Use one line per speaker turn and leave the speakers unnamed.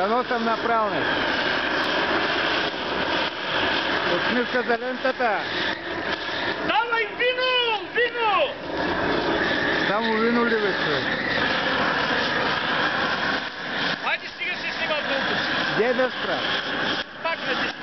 Дано съм направил нещо. Усмивка за лентата.
Давай вино! Вино!
Само вино ли бе, човек?
Хайде сега ще снимам толкова.
Где да спра?
Пак на